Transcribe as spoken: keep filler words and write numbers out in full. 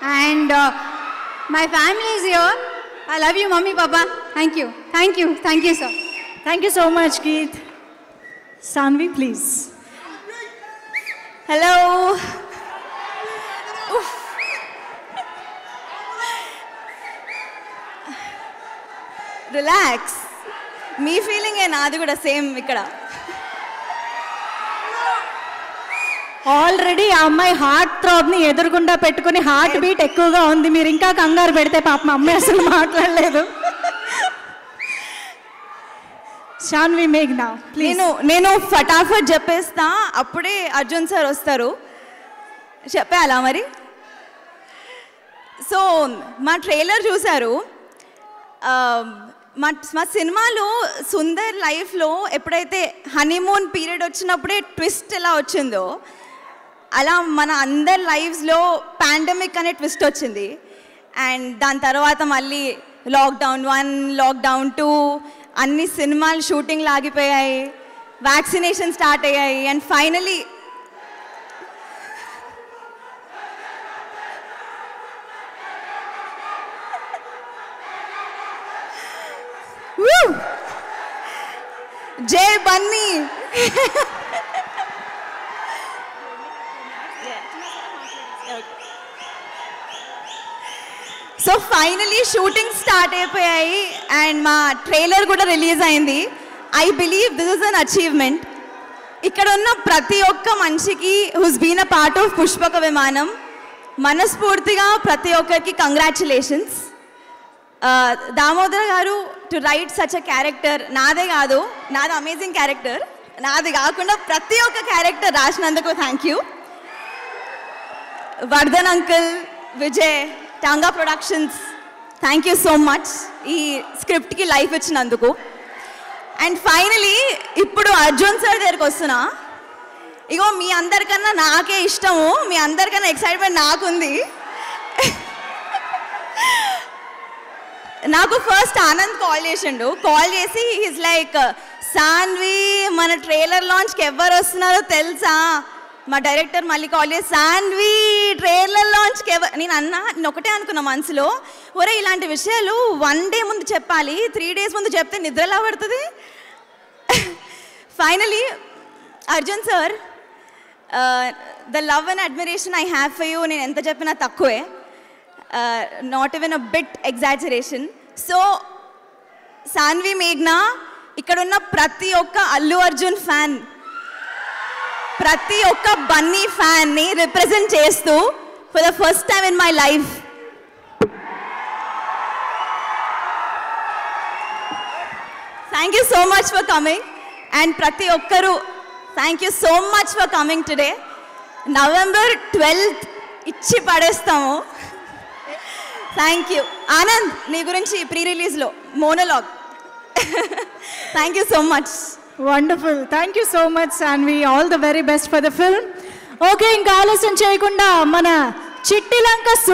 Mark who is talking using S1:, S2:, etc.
S1: And uh, my family is here. I love you, Mommy, Papa. Thank you. Thank you. Thank you, sir.
S2: Thank you so much, Geet. Sanvi, please.
S3: Hello. Relax. Me feeling ఏ నాది కూడా same ఇక్కడ.
S2: Already ఆ అమ్మాయి heart థ్రాబ్ని ఎదురుగుండా పెట్టుకుని heart beat ఎక్కువగా ఉంది. మీరు ఇంకా కంగారు పెడితే పాపం అమ్మాయి అసలు మాట్లాడలేదు. శాన్వి మేఘ్నా
S3: నేను నేను ఫటాఫట్ చెప్పేస్తా, అప్పుడే అర్జున్ సార్ వస్తారు. చెప్పాలా మరి? సో మా ట్రైలర్ చూశారు. మా మా సినిమాలో సుందర్ లైఫ్లో ఎప్పుడైతే హనీమూన్ పీరియడ్ వచ్చినప్పుడే ట్విస్ట్ ఎలా వచ్చిందో, అలా మన అందరి లైఫ్స్లో పాండమిక్ అనే ట్విస్ట్ వచ్చింది. అండ్ దాని తర్వాత మళ్ళీ లాక్డౌన్ వన్, లాక్డౌన్ టూ, అన్ని సినిమాలు షూటింగ్లు ఆగిపోయాయి, వ్యాక్సినేషన్ స్టార్ట్ అయ్యాయి. అండ్ ఫైనలీ జై Bunny. So finally shooting start అయిపోయాయి అండ్ మా ట్రైలర్ కూడా రిలీజ్ అయింది. I believe this is an achievement. ఇక్కడ ఉన్న ప్రతి ఒక్క మనిషికి who's been a part of Pushpaka Vimanam మనస్ఫూర్తిగా ప్రతి ఒక్కరికి congratulations. Damodar garu to write such a character, నాదే కాదు, నాది అమేజింగ్ క్యారెక్టర్, నాది కాకుండా ప్రతి ఒక్క క్యారెక్టర్ రాసినందుకు thank you. Vardhan uncle, Vijay, Tanga productions, thank you so much ఈ స్క్రిప్ట్కి లైఫ్ ఇచ్చినందుకు. అండ్ ఫైనలీ ఇప్పుడు అర్జున్ సార్ దగ్గరికి వస్తున్నా. ఇగో మీ అందరికన్నా నాకే ఇష్టము, మీ అందరికన్నా ఎక్సైట్మెంట్ నాకుంది. నాకు ఫస్ట్ ఆనంద్ కాల్ చేసిండు. కాల్ చేసి ఈజ్ లైక్, సాన్వి మన ట్రైలర్ లాంచ్కి ఎవరు వస్తున్నారో తెలుసా? మా డైరెక్టర్ మళ్ళీ కాల్ చేసి, సాన్వి ట్రైలర్ లాంచ్కి ఎవరు? నేను అన్నా, నేను ఒకటే అనుకున్నా మనసులో, ఒరే ఇలాంటి విషయాలు వన్ డే ముందు చెప్పాలి, త్రీ డేస్ ముందు చెప్తే నిద్ర ఎలా పడుతుంది? Finally Arjun sir, the love and admiration I have for you నేను ఎంత చెప్పినా తక్కువే, not even a bit exaggeration. So Saanvi మేఘ్నా, ఇక్కడున్న ప్రతి ఒక్క అల్లు అర్జున్ ఫ్యాన్, ప్రతి ఒక్క బన్నీ ఫ్యాన్ని రిప్రజెంట్ చేస్తూ for the first time in my life thank you so much for coming. And ప్రతి ఒక్కరూ thank you so much for coming today. November twelfth ఇచ్చి పడేస్తాము. Thank you. ఆనంద్, నీ గురించి ప్రీ రిలీజ్లో monologue. Thank you so much.
S2: Wonderful. Thank you so much Saanvi. All the very best for the film. Okay, ఇంకా ఆలస్యం చేయకుండా మన చిట్టిలంక